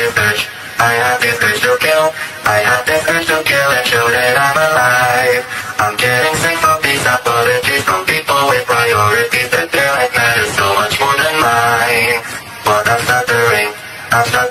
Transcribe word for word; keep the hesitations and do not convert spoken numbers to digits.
this urge, I have this urge to kill, I have this urge to kill and show that I'm alive. I'm getting sick of these apologies from people with priorities that their life matters so much more than mine. But I'm stuttering, I'm stuttering.